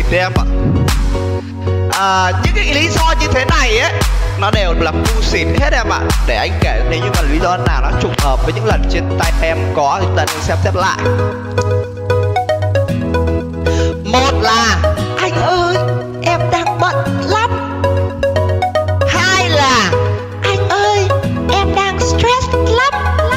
em ạ. Những cái lý do như thế này ấy nó đều là bullshit hết em ạ. Để anh kể nếu như mà lý do nào nó trùng hợp với những lần trên tay em có thì ta nên xem xét lại. Một là anh ơi em đang bận lắm. Hai là anh ơi em đang stress lắm.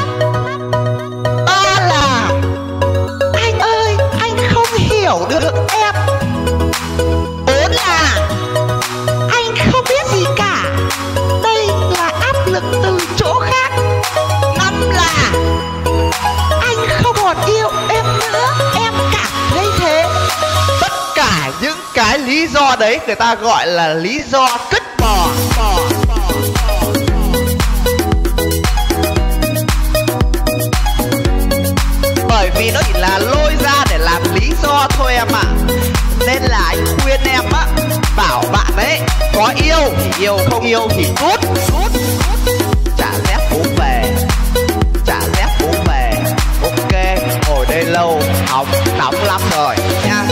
Ba là anh ơi anh không hiểu được em. Bốn là anh không biết gì cả, đây là áp lực từ chỗ khác. Năm là anh không còn yêu em nữa, em cảm thấy thế. Tất cả những cái lý do đấy người ta gọi là lý do cứt bò. Bởi vì nó chỉ là lôi ra để làm lý do thôi em ạ. Nên là anh khuyên em á, bảo bạn ấy có yêu thì yêu, không yêu thì cút. Trả dép bố về, trả dép bố về. Ok, ngồi đây lâu, hóng nóng lắm rồi nha.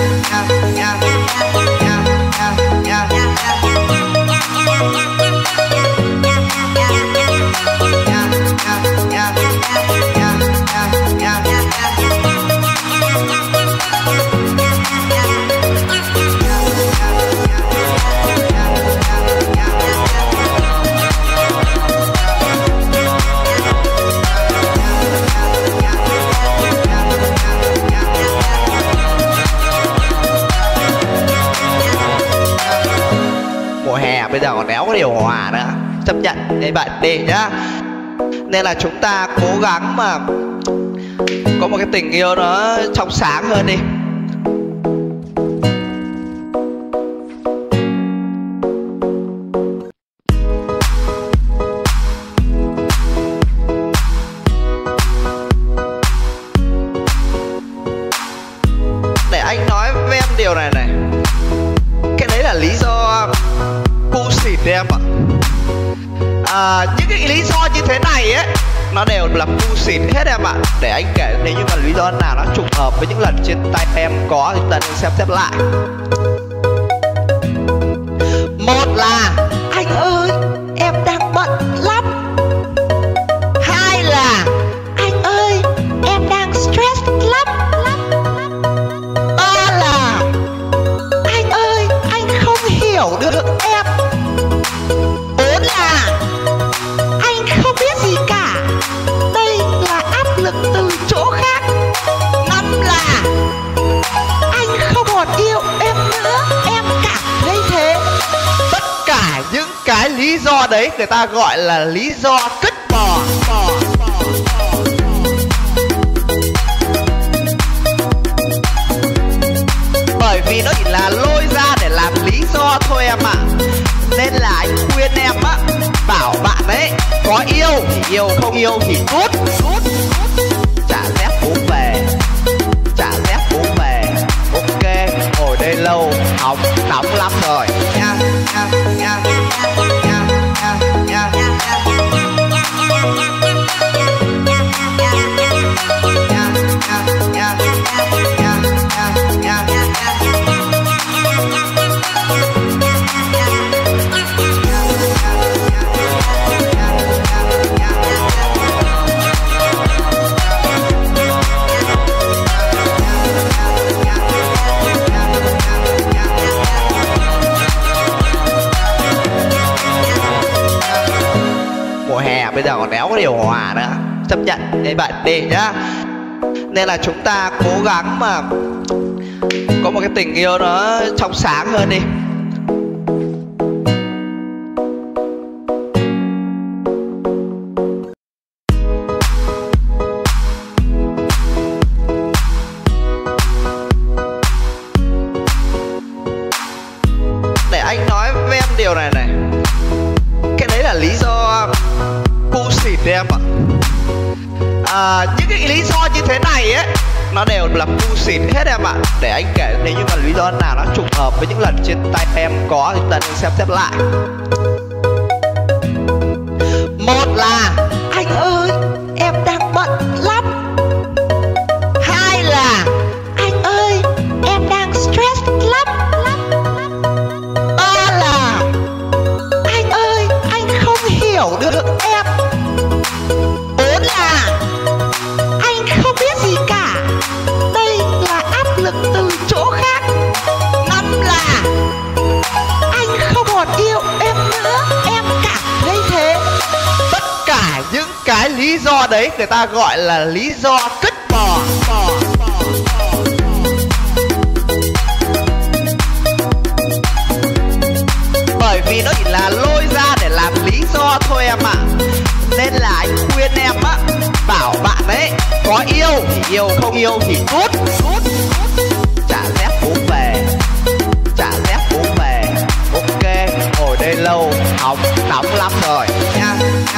Mùa hè bây giờ còn đéo có điều hòa nữa, chấp nhận để bạn đi nhá. Nên là chúng ta cố gắng mà có một cái tình yêu nó trong sáng hơn đi. Để anh nói với em điều này này, cái đấy là lý do bullshit em ạ. Những cái lý do như thế này ấy nó đều là bullshit hết em ạ. Để anh kể nếu như mà lý do nào nó trùng hợp với những lần trên tay em có thì ta nên xem xét lại. Một là anh ơi em đang bận lắm. Hai là anh ơi em đang stress lắm. Ba là anh ơi anh không hiểu được em. Bốn là anh không biết gì cả, đây là áp lực từ chỗ khác. Năm là anh không còn yêu em nữa, em cảm thấy thế. Tất cả những cái lý do đấy người ta gọi là lý do cứt bò. Bởi vì nó chỉ là lôi ra để làm lý do thôi em ạ. Nên là anh khuyên em á, bảo bạn ấy có yêu thì yêu, không yêu thì cút. Trả dép bố về, trả dép bố về. Ok, ngồi đây lâu, hóng nóng lắm rồi nha. Mùa hè bây giờ còn đéo có điều hòa nữa, chấp nhận để bạn đi nhá. Nên là chúng ta cố gắng mà có một cái tình yêu nó trong sáng hơn đi. Để anh nói với em điều này này, cái đấy là lý do bullshit em ạ. Những cái lý do như thế này ấy nó đều là bullshit hết em ạ. Để anh kể nếu như mà lý do nào nó trùng hợp với những lần trên tay em có thì ta nên xem xét lại. Một là anh ơi em đang bận lắm. Hai là anh ơi em đang stress lắm. do đấy người ta gọi là lý do cứt bò. Bởi vì nó chỉ là lôi ra để làm lý do thôi em ạ. Nên là anh khuyên em á, bảo bạn ấy có yêu thì yêu, không yêu thì cút. Trả dép bố về, trả dép bố về. Ok, ngồi đây lâu, hóng nóng lắm rồi nha.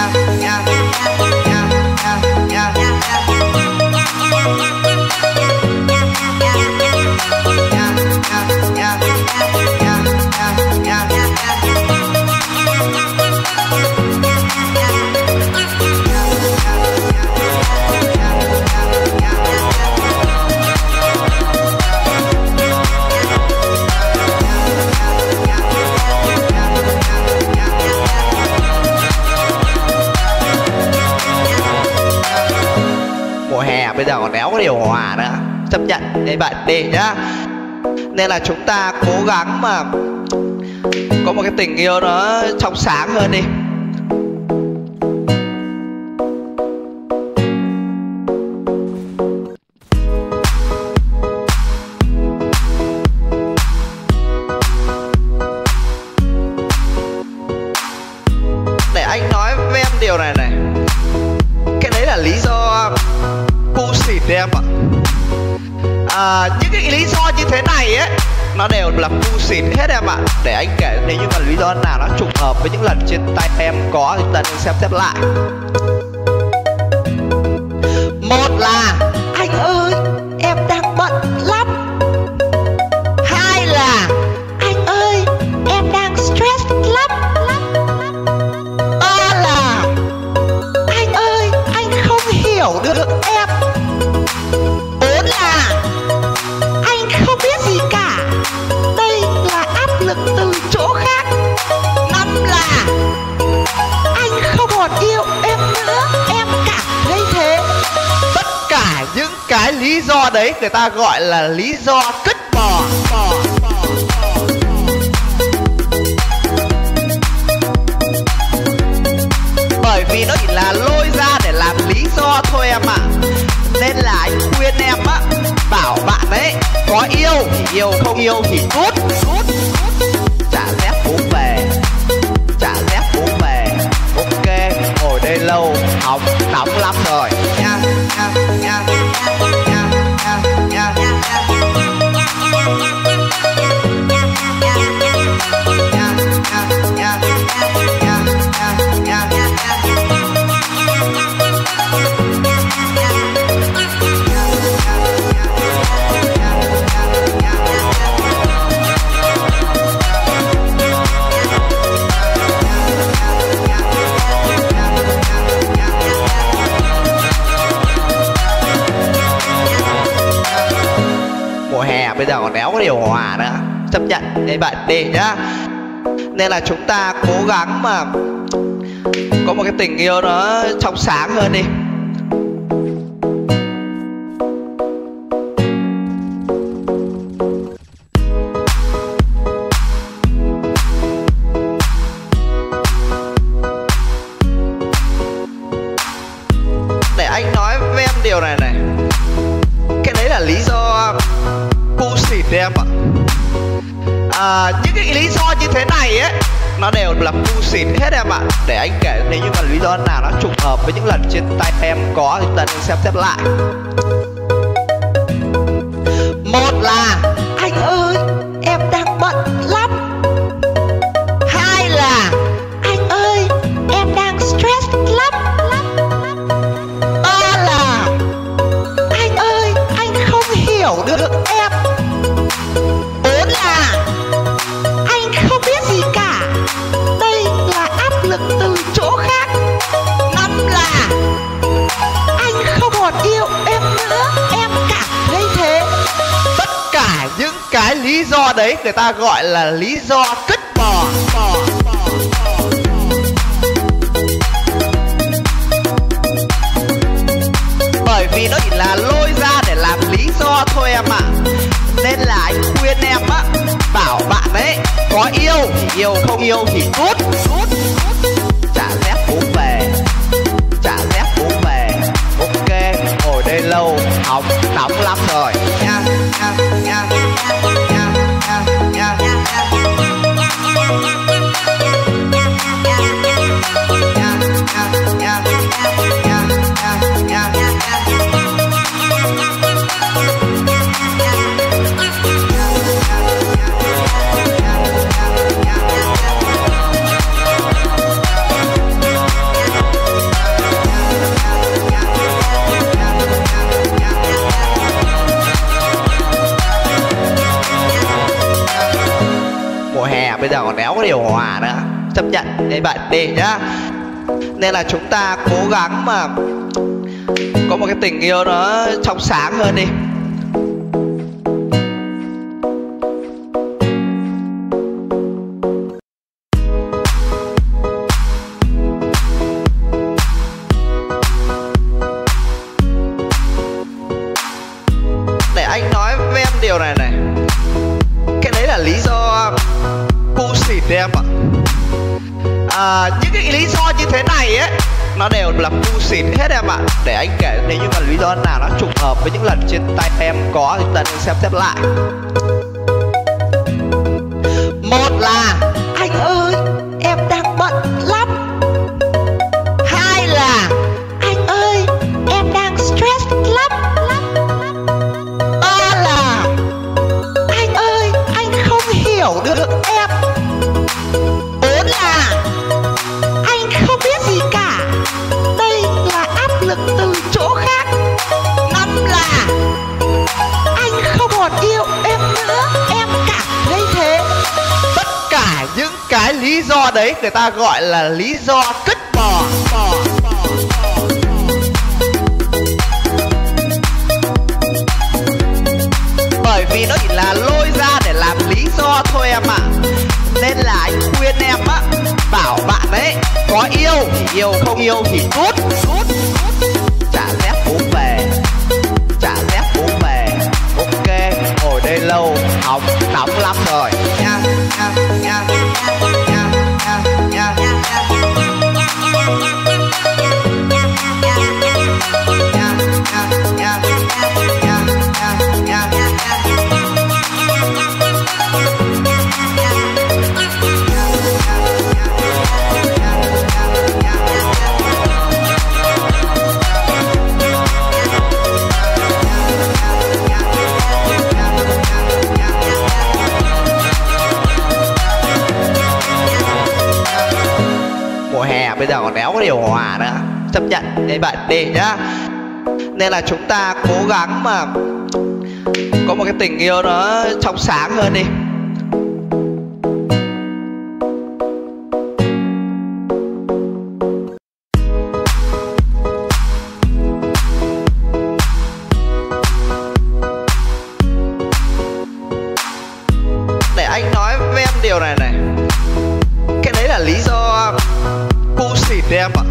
Mùa hè bây giờ còn đéo có điều hòa nữa, chấp nhận đấy bạn đi nhá. Nên là chúng ta cố gắng mà có một cái tình yêu nó trong sáng hơn đi. Để anh nói với em điều này này, cái đấy là lý do bu xịt em ạ. Những cái lý do như thế này ấy, nó đều là bu xịt hết em ạ. Để anh kể nếu như mà lý do nào nó trùng hợp với những lần trên tay em có thì chúng ta nên xem xét lại. Một là anh ơi em đang bận lắm. Hai là anh ơi em đang stress lắm. Ba là anh ơi anh không hiểu được em. Bốn là anh không biết gì cả, đây là áp lực từ chỗ khác. Năm là anh không còn yêu em nữa, em cảm thấy thế. Tất cả những cái lý do đấy người ta gọi là lý do cứt bò. Bởi vì nó chỉ là lôi ra để làm lý do thôi em ạ. Nên là anh khuyên em á, bảo bạn ấy có yêu thì yêu, không yêu thì cút. Trả dép bố về, trả dép bố về. Ok, ngồi đây lâu, hóng nóng lắm rồi nha. Mùa hè bây giờ còn đéo có điều hòa nữa, chấp nhận đấy bạn đi nhá. Nên là chúng ta cố gắng mà có một cái tình yêu nó trong sáng hơn đi. Để anh nói với em điều này này, cái đấy là lý do bu xịt em ạ. Những cái lý do như thế này ấy, nó đều là bu xịt hết em ạ. Để anh kể nếu như mà lý do nào nó trùng hợp với những lần trên tay em có thì chúng ta nên xem xét lại. Một là anh ơi em đang bận lắm. Hai là anh ơi em đang stress lắm. Ba là anh ơi anh không hiểu được em. Bốn là anh không biết gì cả, đây là áp lực từ chỗ khác. Năm là anh không còn yêu em nữa, em cảm thấy thế. Tất cả những cái lý do đấy người ta gọi là lý do cứt bò. Bởi vì nó chỉ là lôi ra để làm lý do thôi em ạ. Nên là anh khuyên em á, bảo bạn ấy có yêu thì yêu, không yêu thì cút. Trả dép bố về, trả dép bố về. nóng lắm rồi nha nha nha nha nha mùa hè bây giờ còn đéo có điều hòa nữa, chấp nhận như vậy đi nhá. Nên là chúng ta cố gắng mà có một cái tình yêu nó trong sáng hơn đi. Để anh nói với em điều này này, cái đấy là lý do bu xịt đấy em ạ. Những cái lý do như thế này ấy nó đều là bu xịt hết em ạ. Để anh kể nếu như mà lý do nào nó trùng hợp với những lần trên tay em có thì chúng ta nên xem xét lại. Một là anh ơi em đang bận lắm. Hai là anh ơi em đang stress lắm. ba là anh ơi anh không hiểu được em. bốn là anh không biết gì cả, đây là áp lực từ chỗ khác. năm là Anh không còn yêu em nữa, em cảm thấy thế. tất cả những cái lý do đấy người ta gọi là lý do cứt bò. Bởi vì nó chỉ là lôi ra để làm lý do thôi em ạ. Nên là anh khuyên em á, bảo bạn ấy có yêu thì yêu, không yêu thì cút. Trả dép bố về, trả dép bố về. Ok, ngồi đây lâu, hóng nóng lắm rồi nha nha nha nha nha nha. Mùa hè bây giờ còn đéo có điều hòa nữa, chấp nhận như vậy đi nhá. Nên là chúng ta cố gắng mà có một cái tình yêu nó trong sáng hơn đi. Để anh nói với em điều này này, cái đấy là lý do bu xịt đấy em ạ.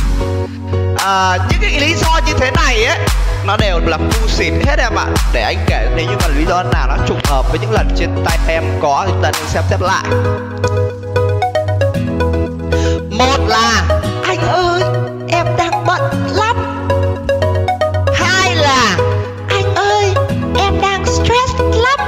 Những cái lý do như thế này ấy nó đều là bu xịt hết em ạ. Để anh kể nếu như mà lý do nào nó trùng hợp với những lần trên tay em có thì chúng ta nên xem xét lại. Một là Anh ơi em đang bận lắm. hai là Anh ơi em đang stress lắm.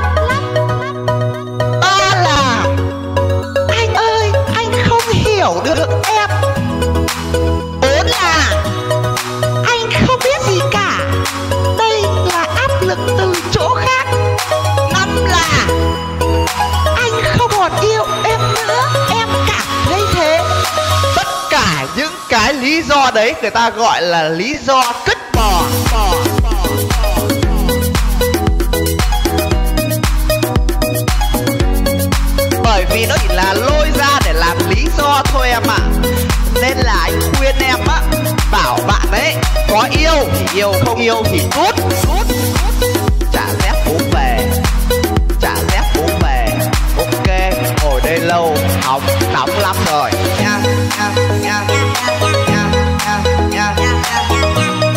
ba là Anh ơi anh không hiểu được em. bốn là Anh không biết gì cả, đây là áp lực từ chỗ khác. năm là Anh không còn yêu em nữa, em cảm thấy thế. tất cả những cái lý do đấy người ta gọi là lý do cứt bò. Bởi vì nó chỉ là lôi ra để làm lý do thôi em ạ. Nên là anh khuyên em á, bảo bạn ấy có yêu thì yêu, không yêu thì cút. Trả dép bố về, trả dép bố về. Ok, ngồi đây lâu, hóng nóng lắm rồi nha nha nha nha nha nha.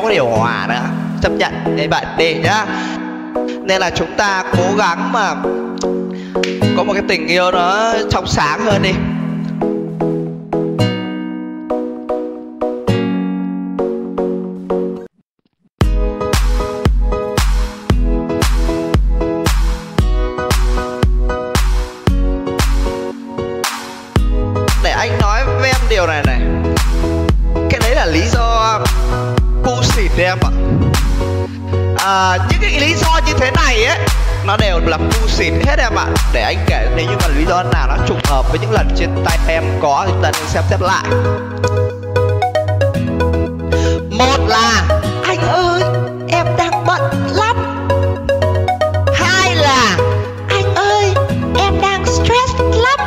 có điều hòa nữa, chấp nhận như vậy đi nhá. Nên là chúng ta cố gắng mà có một cái tình yêu nó trong sáng hơn đi. Để anh nói với em điều này này, cái đấy là lý do bullshit đấy em ạ. Những cái lý do như thế này ấy, nó đều là bullshit hết em ạ. Để anh kể nếu như mà lý do nào nó trùng hợp với những lần trên tay em có thì chúng ta nên xem xét lại. Một là anh ơi em đang bận lắm. Hai là anh ơi em đang stress lắm.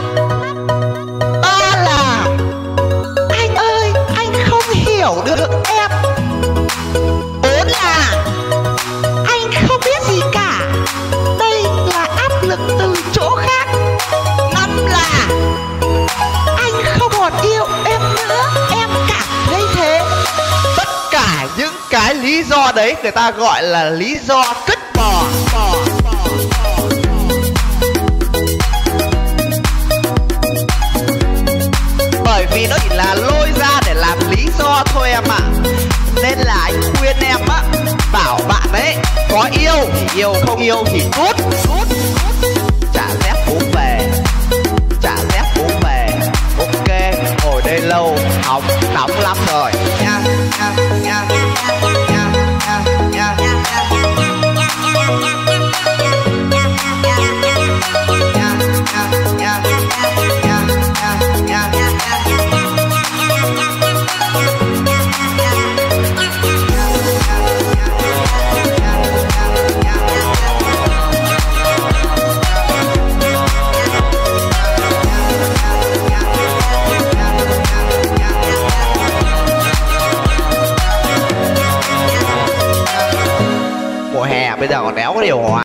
Ba là anh ơi anh không hiểu được em. Bốn là anh không biết gì cả, đây là áp lực từ chỗ khác. Năm là anh không còn yêu em nữa, em cảm thấy thế. Tất cả những cái lý do đấy người ta gọi là lý do cứt bò. Bởi vì nó chỉ là lôi ra để làm lý do thôi em ạ. Nên là anh khuyên em á, bảo bạn ấy có yêu thì yêu, không yêu thì cút. Trả dép bố về, trả dép bố về. Ok, ngồi đây lâu, hóng nóng lắm rồi nha. Mùa hè bây giờ còn đéo có điều hòa.